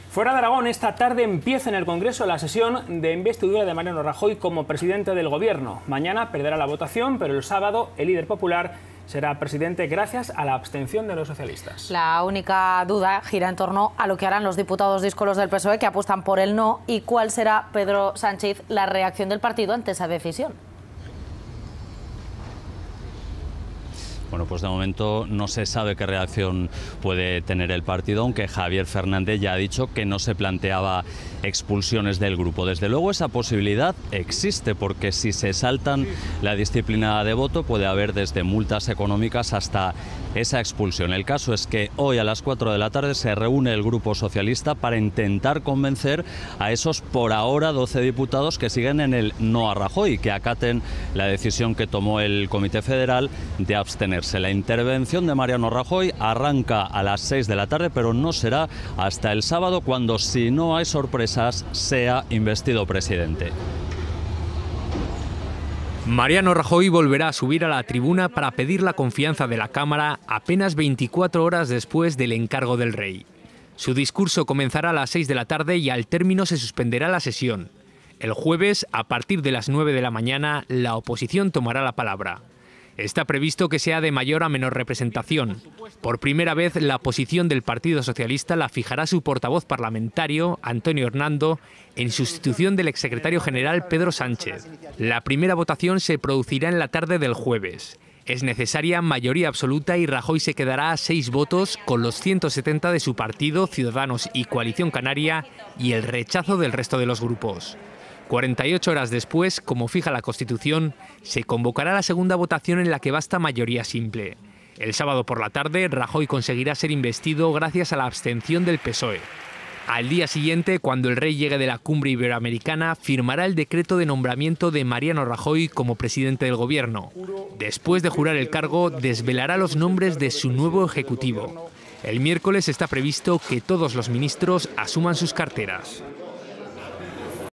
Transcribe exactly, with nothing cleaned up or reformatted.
Fuera de Aragón, esta tarde empieza en el Congreso la sesión de investidura de Mariano Rajoy como presidente del Gobierno. Mañana perderá la votación, pero el sábado el líder popular será presidente gracias a la abstención de los socialistas. La única duda gira en torno a lo que harán los diputados díscolos del P S O E que apuestan por el no y cuál será, Pedro Sánchez, la reacción del partido ante esa decisión. Bueno, pues de momento no se sabe qué reacción puede tener el partido, aunque Javier Fernández ya ha dicho que no se planteaba expulsiones del grupo. Desde luego esa posibilidad existe, porque si se saltan la disciplina de voto puede haber desde multas económicas hasta esa expulsión. El caso es que hoy a las cuatro de la tarde se reúne el Grupo Socialista para intentar convencer a esos por ahora doce diputados que siguen en el no a Rajoy, que acaten la decisión que tomó el Comité Federal de abstenerse. La intervención de Mariano Rajoy arranca a las seis de la tarde, pero no será hasta el sábado, cuando, si no hay sorpresas, sea investido presidente. Mariano Rajoy volverá a subir a la tribuna para pedir la confianza de la Cámara apenas veinticuatro horas después del encargo del rey. Su discurso comenzará a las seis de la tarde y al término se suspenderá la sesión. El jueves, a partir de las nueve de la mañana, la oposición tomará la palabra. Está previsto que sea de mayor a menor representación. Por primera vez, la posición del Partido Socialista la fijará su portavoz parlamentario, Antonio Hernando, en sustitución del exsecretario general Pedro Sánchez. La primera votación se producirá en la tarde del jueves. Es necesaria mayoría absoluta y Rajoy se quedará a seis votos con los ciento setenta de su partido, Ciudadanos y Coalición Canaria, y el rechazo del resto de los grupos. cuarenta y ocho horas después, como fija la Constitución, se convocará la segunda votación en la que basta mayoría simple. El sábado por la tarde, Rajoy conseguirá ser investido gracias a la abstención del P S O E. Al día siguiente, cuando el rey llegue de la cumbre iberoamericana, firmará el decreto de nombramiento de Mariano Rajoy como presidente del Gobierno. Después de jurar el cargo, desvelará los nombres de su nuevo ejecutivo. El miércoles está previsto que todos los ministros asuman sus carteras.